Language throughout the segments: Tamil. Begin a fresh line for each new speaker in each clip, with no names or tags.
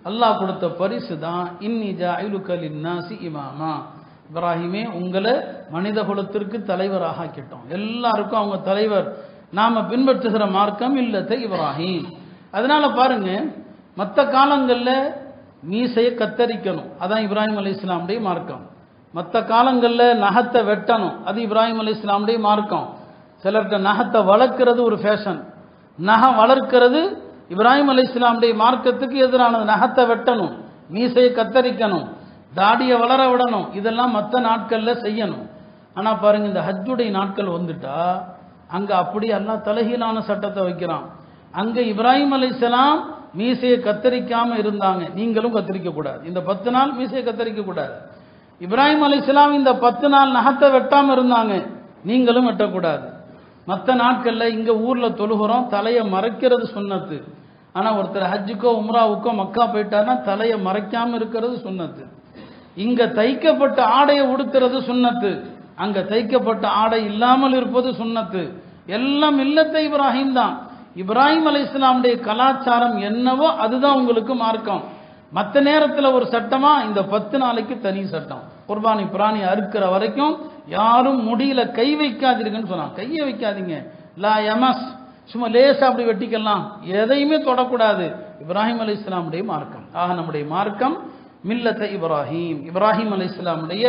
அல்லாஹ் கொடுத்த பரிசு தான் இன்னி ஜாயிலுக லின்னாசி இமாமா, இப்ராஹிமே உங்களை மனித குலத்திற்கு தலைவராக ஆக்கிட்டோம், எல்லாருக்கும் அவங்க தலைவர், நாம பின்பற்றுகிற மார்க்கம் இல்லத்தை இப்ராஹிம். அதனால பாருங்க, மற்ற காலங்களில் மீசையை கத்தரிக்கணும், அதான் இப்ராஹிம் அலைஹிஸ்ஸலாமுடைய மார்க்கம். மற்ற காலங்களில் நகத்தை வெட்டணும், அது இப்ராஹிம் அலைஹிஸ்ஸலாமுடைய மார்க்கம். சிலர்கிட்ட நகத்தை வளர்க்கிறது ஒரு ஃபேஷன், நகம் வளர்க்கிறது இப்ராஹிம் அலைஹிஸ்ஸலாமுடைய மார்க்கத்துக்கு எதிரானது. நகத்தை வெட்டணும், மீசையை கத்தரிக்கணும், தாடியை வளர விடணும், இதெல்லாம் மற்ற நாட்களில் செய்யணும். ஆனால் பாருங்க, இந்த ஹஜ்ஜுடைய நாட்கள் வந்துட்டா அங்கே அப்படி எல்லாம் தலைகீழான சட்டத்தை வைக்கிறான். அங்கே இப்ராஹிம் அலைஹிஸ்ஸலாம் மீசையை கத்தரிக்காம இருந்தாங்க, நீங்களும் கத்தரிக்க கூடாது. இந்த 10 நாள் மீசையை கத்தரிக்க கூடாது. இப்ராஹிம் அலைஹிஸ்ஸலாம் இந்த 10 நாள் நகத்தை வெட்டாம இருந்தாங்க, நீங்களும் வெட்டக்கூடாது. மற்ற நாட்களில் இங்கே ஊரில் தொழுகிறோம், தலையை மறைக்கிறது சுன்னத்து. ஆனால் ஒருத்தர் ஹஜ்ஜுக்கோ உம்ராவுக்கோ மக்கா போயிட்டாருன்னா தலையை மறைக்காமல் இருக்கிறது சுன்னத்து. இங்கே தைக்கப்பட்ட ஆடையை உடுத்துறது சுன்னத்து, அங்கே தைக்கப்பட்ட ஆடை இல்லாமல் இருப்பது சுன்னத்து. எல்லாம் இல்லத்தை இப்ராஹிம் தான். இப்ராஹிம் அலைஹிஸ்ஸலாமுடைய கலாச்சாரம் என்னவோ அதுதான் உங்களுக்கு மார்க்கம். மற்ற நேரத்தில் ஒரு சட்டமா, இந்த 10 நாளைக்கு தனி சட்டம். குர்பானி பிராணி அறுக்கிற வரைக்கும் யாரும் முடியல கை வைக்காதீங்கன்னு சொன்னாங்க. கையை வைக்காதீங்க, லா யமஸ், சும்மா லேசா அப்படி வெட்டிக்கலாம், எதையுமே தொடக்கூடாது. இப்ராஹிம் அலைஹிஸ்ஸலாமுடைய மார்க்கம். ஆக நம்முடைய மார்க்கம் மில்லத்தை இப்ராஹிம், இப்ராஹிம் அலைஹிஸ்ஸலாமுடைய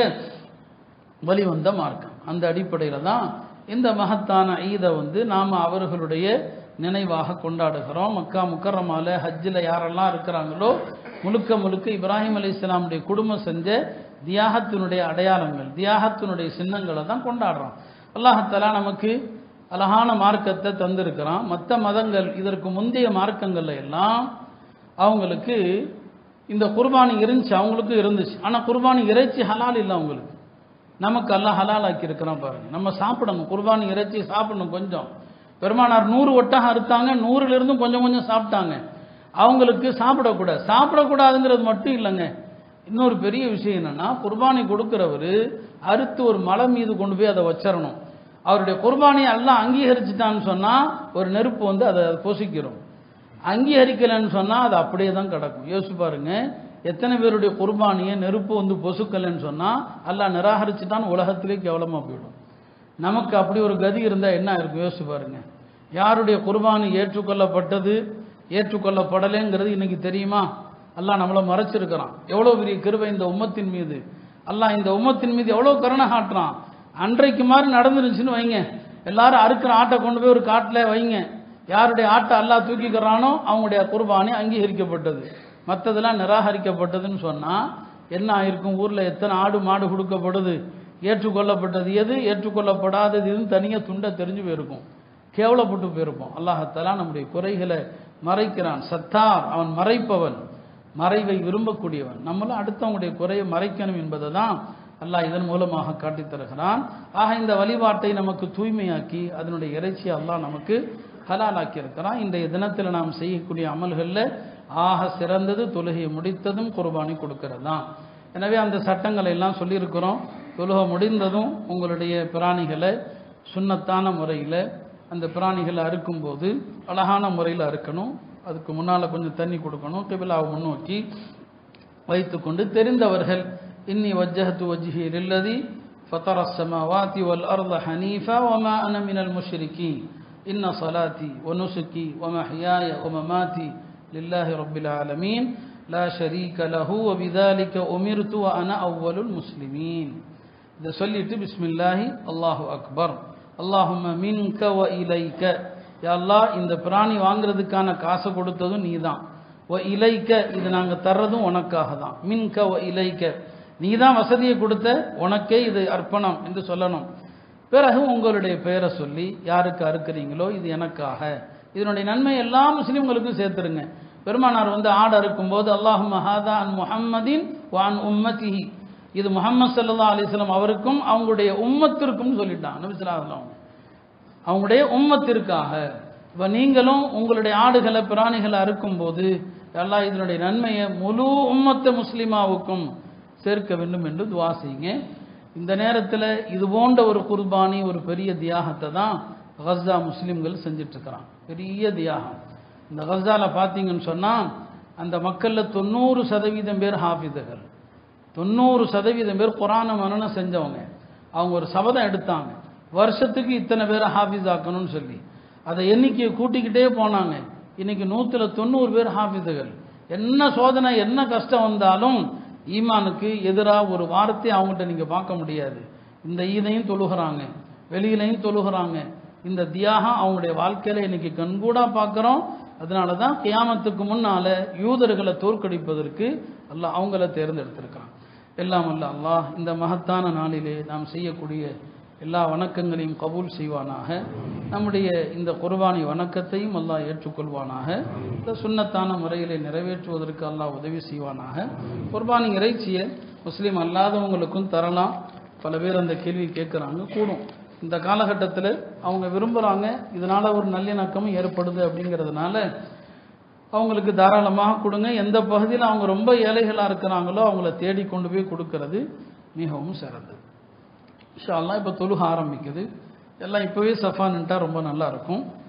வழிவந்த மார்க்கம். அந்த அடிப்படையில் தான் இந்த மகத்தான ஈதை நாம் அவர்களுடைய நினைவாக கொண்டாடுகிறோம். மக்கா முக்கர்ரமால ஹஜ்ஜில் யாரெல்லாம் இருக்கிறாங்களோ முழுக்க முழுக்க இப்ராஹிம் அலைஹிஸ்ஸலாமுடைய குடும்பம் செஞ்ச தியாகத்தினுடைய அடையாளங்கள், தியாகத்தினுடைய சின்னங்களை தான் கொண்டாடுறோம். அல்லாஹ் தஆலா நமக்கு அழகான மார்க்கத்தை தந்திருக்கிறான். மற்ற மதங்கள், இதற்கு முந்தைய மார்க்கங்கள்ல எல்லாம் அவங்களுக்கு இந்த குர்பானி இருந்துச்சு, அவங்களுக்கும் இருந்துச்சு. ஆனால் குர்பானி இறைச்சி ஹலால் இல்லை அவங்களுக்கு. நமக்கு அல்லாஹ் ஹலால் ஆக்கி இருக்கிறான் பாருங்க. நம்ம சாப்பிடணும், குர்பானி இறைச்சி சாப்பிடணும். கொஞ்சம் பெருமானார் 100 ஒட்டகம் அறுத்தாங்க, 100லிருந்தும் கொஞ்சம் கொஞ்சம் சாப்பிட்டாங்க. அவங்களுக்கு சாப்பிடக்கூடாது. சாப்பிடக்கூடாதுங்கிறது மட்டும் இல்லைங்க, இன்னொரு பெரிய விஷயம் என்னன்னா, குர்பானி கொடுக்கிறவர் அறுத்து ஒரு மலை மீது கொண்டு போய் அதை வச்சிடணும். அவருடைய குர்பானியை எல்லாம் அங்கீகரிச்சுட்டான்னு சொன்னால் ஒரு நெருப்பு அதை பொசிக்கிறோம். அங்கீகரிக்கலைன்னு சொன்னால் அது அப்படியே தான் கிடக்கும். யோசிச்சு பாருங்க, எத்தனை பேருடைய குர்பானியை நெருப்பு பொசுக்கலைன்னு சொன்னால் அல்லாஹ் நிராகரிச்சுட்டான்னு உலகத்திலே கேவலமாக போயிடும். நமக்கு அப்படி ஒரு கதி இருந்தால் என்ன இருக்கும் யோசிச்சு பாருங்க. யாருடைய குர்பானி ஏற்றுக்கொள்ளப்பட்டது ஏற்றுக்கொள்ளப்படலைங்கிறது இன்னைக்கு தெரியுமா? அல்லாஹ் நம்மளை மறைச்சிருக்கிறான். எவ்வளோ பெரிய கிருபை இந்த உம்மத்தின் மீது. அல்லாஹ் இந்த உம்மத்தின் மீது எவ்வளோ கருணை காட்டுறான். அன்றைக்கு மாதிரி நடந்துருச்சுன்னு வைங்க, எல்லாரும் அறுக்கிற ஆட்டை கொண்டு போய் ஒரு காட்டில் வைங்க, யாருடைய ஆட்டை அல்லாஹ் தூக்கிக்கிறானோ அவங்களுடைய குர்பானி அங்கீகரிக்கப்பட்டது, மற்றதெல்லாம் நிராகரிக்கப்பட்டதுன்னு சொன்னால் என்ன ஆயிருக்கும்? ஊரில் எத்தனை ஆடு மாடு கொடுக்கப்படுது, ஏற்றுக்கொள்ளப்பட்டது எது ஏற்றுக்கொள்ளப்படாதது எதுன்னு தனியாக துண்டை தெரிஞ்சு போயிருக்கும், கேவலப்பட்டு போயிருப்போம். அல்லாஹ் நம்முடைய குறைகளை மறைக்கிறான். சத்தார், அவன் மறைப்பவன், மறைவை விரும்பக்கூடியவன். நம்மளும் அடுத்தவங்களுடைய குறையை மறைக்கணும் என்பதை தான் அல்லாஹ் இதன் மூலமாக காட்டித் தருகிறான். ஆக இந்த வழிபாட்டை நமக்கு தூய்மையாக்கி அதனுடைய இறைச்சியை அல்லாஹ் நமக்கு ஹலாலாக்கி இருக்கிறான். இன்றைய தினத்தில் நாம் செய்யக்கூடிய அமல்களில் ஆக சிறந்தது தொழுகையை முடித்ததும் குர்பானி கொடுக்கிறது தான். எனவே அந்த சட்டங்களை எல்லாம் சொல்லியிருக்கிறோம். தொழுகை முடிந்ததும் உங்களுடைய பிராணிகளை சுன்னத்தான முறையில் அந்த பிராணிகளை அறுக்கும்போது அழகான முறையில் அறுக்கணும். அதுக்கு முன்னால் கொஞ்சம் தண்ணி கொடுக்கணும். கிபிலாவை முன்னோக்கி வைத்துக்கொண்டு தெரிந்தவர்கள் இன்னி வஜ்ஜஹது வஜ்ஹி லில்லதி ஃபதர ஸமாவாதி வல் அர்த ஹனீஃபா வமா அன மினல் முஷ்ரிகீன் இன்ன ஸலாத்தி வ நுஸுகி வ மஹ்யாய வ மமாத்தி லில்லாஹி ரப்பில் ஆலமீன் லா ஷரீக லஹு வ பிதாலிக உமிர்து வ அன அவ்வலுல் முஸ்லிமீன். இதை சொல்லிட்டு பிஸ்மில்லாஹி அல்லாஹு அக்பர் அல்லாஹும்ம மின்க வ இலைக்க, யா அல்லாஹ் இந்த பிராணி வாங்குறதுக்கான காசை கொடுத்ததும் நீ தான், வ இலைக்க இது நாங்கள் தர்றதும் உனக்காக தான், மின்க வ இலைக்க நீ தான் வசதியை கொடுத்த, உனக்கே இது அர்ப்பணம் என்று சொல்லணும். பிறகு உங்களுடைய பெயரை சொல்லி யாருக்கு அறுக்கிறீங்களோ இது எனக்காக, இதனுடைய நன்மை எல்லா முஸ்லீம்களுக்கும் சேர்த்துருங்க. பெருமானார் ஆடு அறுக்கும்போது அல்லாஹும்ம ஹாதா அன் முஹம்மதின் வான் உம்மதிஹி, இது முஹம்மது ஸல்லல்லாஹு அலைஹி வஸல்லம் அவருக்கும் அவங்களுடைய உம்மத்திற்கும் சொல்லிட்டான். நபி ஸல்லல்லாஹு அலைஹி வஸல்லம் அவங்களுடைய உம்மத்திற்காக. இப்போ நீங்களும் உங்களுடைய ஆடுகளை பிராணிகளை அறுக்கும்போது அல்லாஹ் இதனுடைய நன்மையை முழு உம்மத்து முஸ்லிமாவுக்கும் சேர்க்க வேண்டும் என்று துவா செய்யுங்க. இந்த நேரத்தில் இது போன்ற ஒரு குர்பானி, ஒரு பெரிய தியாகத்தை தான் கஸா முஸ்லீம்கள் செஞ்சிட்ருக்கிறான். பெரிய தியாகம். இந்த கஸாவில் பார்த்தீங்கன்னு சொன்னால் அந்த மக்களில் 90% பேர் ஹாஃபிதுகள், 90% பேர் குர்ஆனை மனனம் செஞ்சவங்க. அவங்க ஒரு சபதம் எடுத்தாங்க, வருஷத்துக்கு இத்தனை பேரை ஹாஃபிஸ் ஆக்கணும்னு சொல்லி. அதை எண்ணிக்கையை கூட்டிக்கிட்டே போனாங்க. இன்னைக்கு 100ல் 90 பேர் ஹாஃபிதுகள். என்ன சோதனை என்ன கஷ்டம் வந்தாலும் ஈமானுக்கு எதிராக ஒரு வார்த்தை அவங்ககிட்ட நீங்கள் பார்க்க முடியாது. இந்த ஈதையும் தொழுகிறாங்க, வெளியிலையும் தொழுகிறாங்க. இந்த தியாகம் அவங்களுடைய வாழ்க்கையில் இன்னைக்கு கண்கூடா பார்க்குறோம். அதனால தான் கியாமத்துக்கு முன்னால யூதர்களை தோற்கடிப்பதற்கு அல்லாஹ் அவங்கள தேர்ந்தெடுத்திருக்கான். எல்லாம் அல்ல அல்லாஹ் இந்த மகத்தான நாளிலே நாம் செய்யக்கூடிய எல்லா வணக்கங்களையும் கபூல் செய்வானாக. நம்முடைய இந்த குர்பானி வணக்கத்தையும் அல்லாஹ் ஏற்றுக்கொள்வானாக. இந்த சுன்னத்தான முறையிலே நிறைவேற்றுவதற்கு அல்லாஹ் உதவி செய்வானாக. குர்பானி இறைச்சியை முஸ்லீம் அல்லாதவங்களுக்கும் தரலாம். பல பேர் அந்த கேள்வி கேட்குறாங்க, கூடும். இந்த காலகட்டத்தில் அவங்க விரும்புகிறாங்க, இதனால் ஒரு நல்லிணக்கமும் ஏற்படுது. அப்படிங்கிறதுனால அவங்களுக்கு தாராளமாக கொடுங்க. எந்த பகுதியில் அவங்க ரொம்ப ஏழைகளாக இருக்கிறாங்களோ அவங்கள தேடி கொண்டு போய் கொடுக்கறது மிகவும் சிறந்தது. இன்ஷா அல்லாஹ் இப்போ தொழுக ஆரம்பிக்குது. எல்லாம் இப்போவே சஃபா நின்ட்டா ரொம்ப நல்லா இருக்கும்.